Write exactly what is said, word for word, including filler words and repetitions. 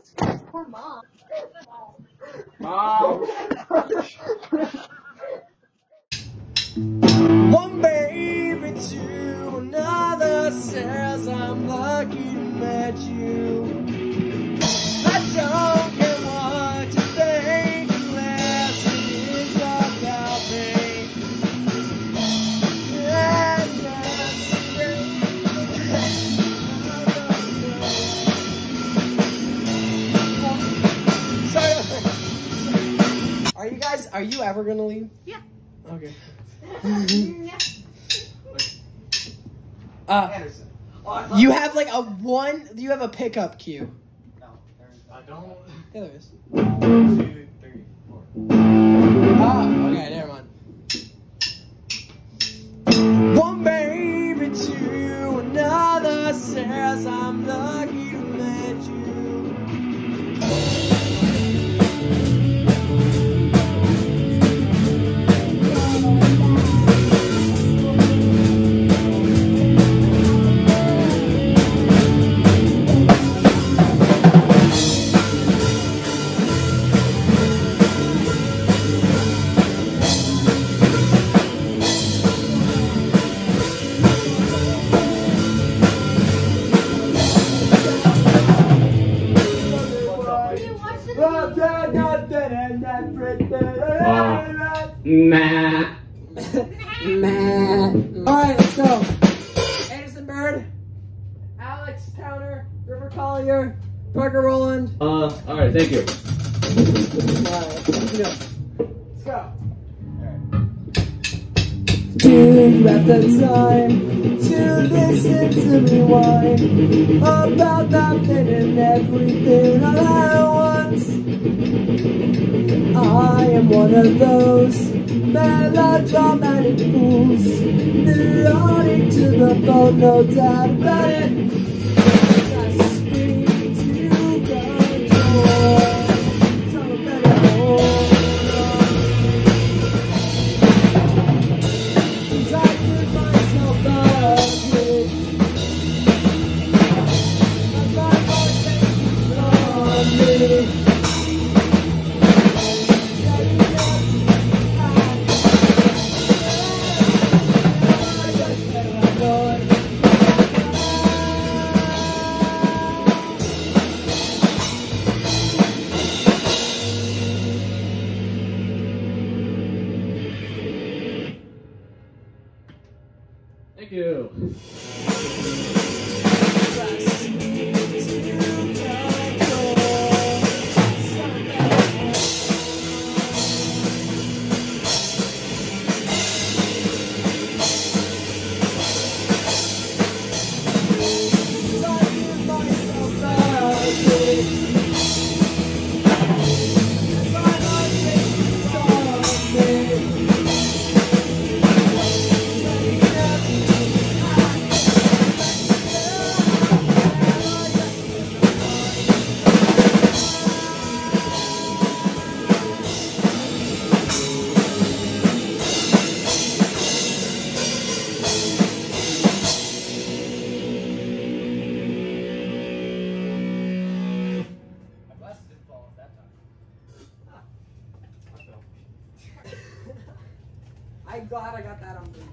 Mom. One baby to another says I'm lucky to met you. I don't care what you think unless it is about me. And that's great. Are you guys, are you ever gonna leave? Yeah. Okay. uh, you have like a one, you have a pickup cue. No, I don't. Yeah, there is. One, two, three, four. Oh, okay, never mind. One baby to another says I'm lucky to met you. Nah. Alright, let's go. Anderson Bird, Alex Towner, River Collier, Parker Rowland. Uh, alright, thank you. Alright, let's go. Let's go. Do you have the time to listen to me whine about nothing and everything all at once? I am one of those melodramatic fools, neurotic to the bone, no doubt about it. Just speak to control, so better hold on. I give myself ugly, my heart takes on me. Thank you. I'm glad I got that on video.